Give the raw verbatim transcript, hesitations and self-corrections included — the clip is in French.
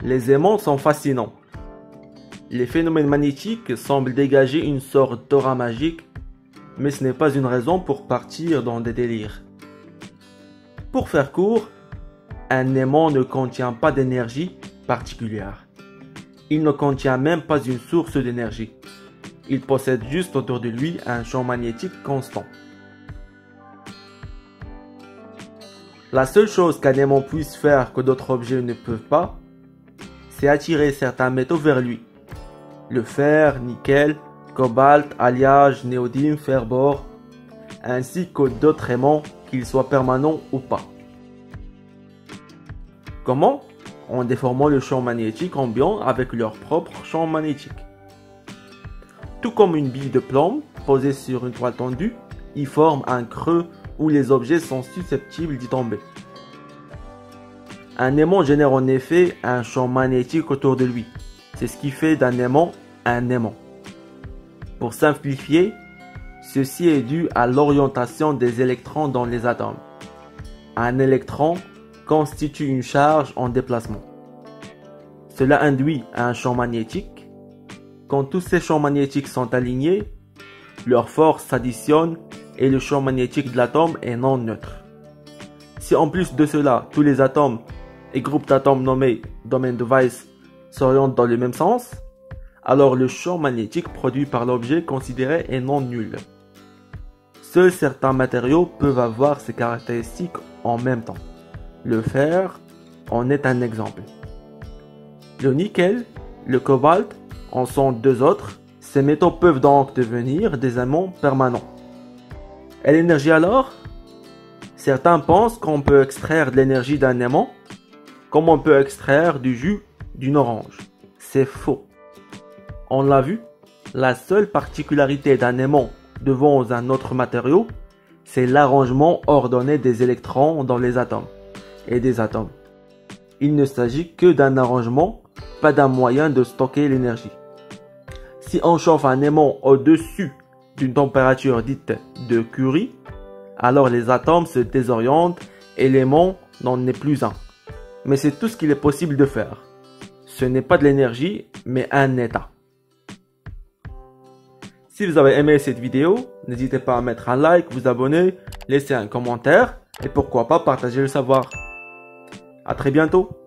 Les aimants sont fascinants. Les phénomènes magnétiques semblent dégager une sorte d'aura magique, mais ce n'est pas une raison pour partir dans des délires. Pour faire court, un aimant ne contient pas d'énergie particulière. Il ne contient même pas une source d'énergie. Il possède juste autour de lui un champ magnétique constant. La seule chose qu'un aimant puisse faire que d'autres objets ne peuvent pas, c'est attirer certains métaux vers lui. Le fer, nickel, cobalt, alliage, néodyme, fer-bore, ainsi que d'autres aimants, qu'ils soient permanents ou pas. Comment? En déformant le champ magnétique ambiant avec leur propre champ magnétique. Tout comme une bille de plomb posée sur une toile tendue, il forme un creux où les objets sont susceptibles d'y tomber. Un aimant génère en effet un champ magnétique autour de lui. C'est ce qui fait d'un aimant un aimant. Pour simplifier, ceci est dû à l'orientation des électrons dans les atomes. Un électron constitue une charge en déplacement. Cela induit un champ magnétique. Quand tous ces champs magnétiques sont alignés, leurs forces s'additionnent et le champ magnétique de l'atome est non neutre. Si en plus de cela, tous les atomes et groupes d'atomes nommés domaine de Weiss s'orientent dans le même sens, alors le champ magnétique produit par l'objet considéré est non nul. Seuls certains matériaux peuvent avoir ces caractéristiques en même temps. Le fer en est un exemple. Le nickel, le cobalt en sont deux autres. Ces métaux peuvent donc devenir des aimants permanents. Et l'énergie alors? Certains pensent qu'on peut extraire de l'énergie d'un aimant comme on peut extraire du jus d'une orange. C'est faux. On l'a vu, la seule particularité d'un aimant devant un autre matériau, c'est l'arrangement ordonné des électrons dans les atomes et des atomes. Il ne s'agit que d'un arrangement, pas d'un moyen de stocker l'énergie. Si on chauffe un aimant au-dessus d'une température dite de Curie, alors les atomes se désorientent et l'aimant n'en est plus un. Mais c'est tout ce qu'il est possible de faire. Ce n'est pas de l'énergie, mais un état. Si vous avez aimé cette vidéo, n'hésitez pas à mettre un like, vous abonner, laisser un commentaire et pourquoi pas partager le savoir. À très bientôt.